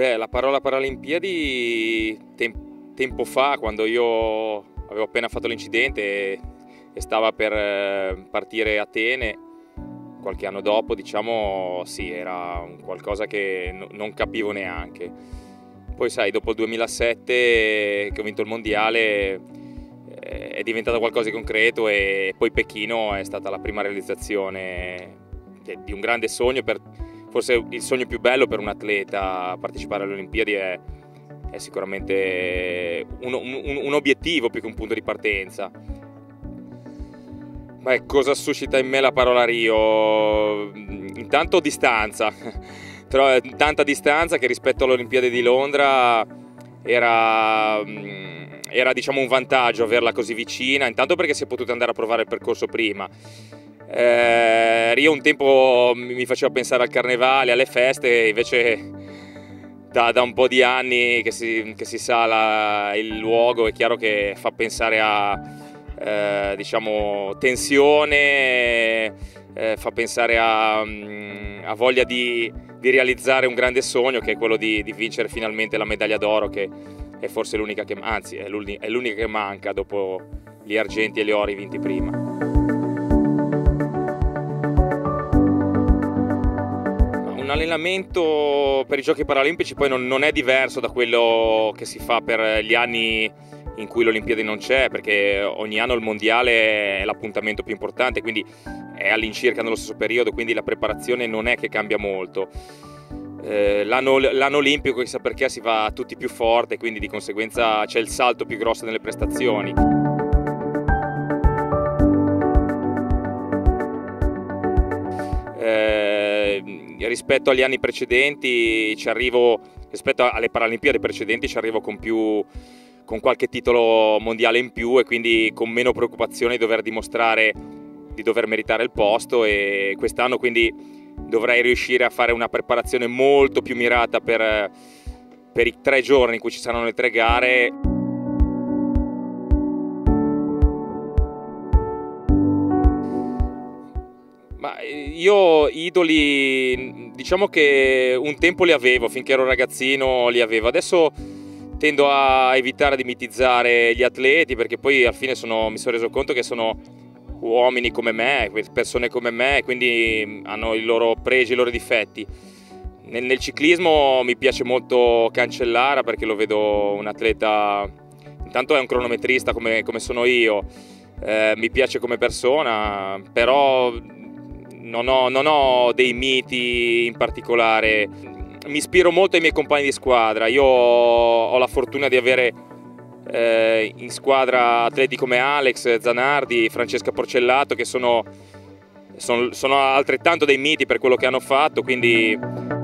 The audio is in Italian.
Beh, la parola Paralimpiadi tempo fa, quando io avevo appena fatto l'incidente e stava per partire a Atene, qualche anno dopo, diciamo, sì, era un qualcosa che non capivo neanche. Poi sai, dopo il 2007 che ho vinto il mondiale è diventato qualcosa di concreto e poi Pechino è stata la prima realizzazione di un grande sogno, forse il sogno più bello per un atleta. Partecipare alle Olimpiadi è sicuramente un obiettivo più che un punto di partenza. Beh, cosa suscita in me la parola Rio? Intanto distanza, però tanta distanza che rispetto alle Olimpiadi di Londra era diciamo un vantaggio averla così vicina, intanto perché si è potuto andare a provare il percorso prima. Rio un tempo mi faceva pensare al carnevale, alle feste, invece da un po' di anni che si sa il luogo, è chiaro che fa pensare a diciamo tensione, fa pensare a voglia di realizzare un grande sogno, che è quello di vincere finalmente la medaglia d'oro, che è forse l'unica che, anzi è l'unica che manca dopo gli argenti e gli ori vinti prima. Un allenamento per i Giochi Paralimpici poi non è diverso da quello che si fa per gli anni in cui l'Olimpiade non c'è, perché ogni anno il mondiale è l'appuntamento più importante, quindi è all'incirca nello stesso periodo, quindi la preparazione non è che cambia molto. L'anno olimpico, chissà perché, si va tutti più forte, quindi di conseguenza c'è il salto più grosso nelle prestazioni. Rispetto agli anni precedenti rispetto alle Paralimpiadi precedenti ci arrivo con qualche titolo mondiale in più, e quindi con meno preoccupazione di dover dimostrare di dover meritare il posto, e quest'anno quindi dovrei riuscire a fare una preparazione molto più mirata per i 3 giorni in cui ci saranno le 3 gare. Ma io idoli, diciamo che un tempo li avevo, finché ero ragazzino li avevo, adesso tendo a evitare di mitizzare gli atleti, perché poi alla fine mi sono reso conto che sono uomini come me, persone come me, quindi hanno i loro pregi, i loro difetti. Nel ciclismo mi piace molto Cancellara, perché lo vedo un atleta, intanto è un cronometrista come sono io, mi piace come persona, però non ho dei miti in particolare. Mi ispiro molto ai miei compagni di squadra. Io ho la fortuna di avere in squadra atleti come Alex Zanardi, Francesca Porcellato, che sono altrettanto dei miti per quello che hanno fatto, quindi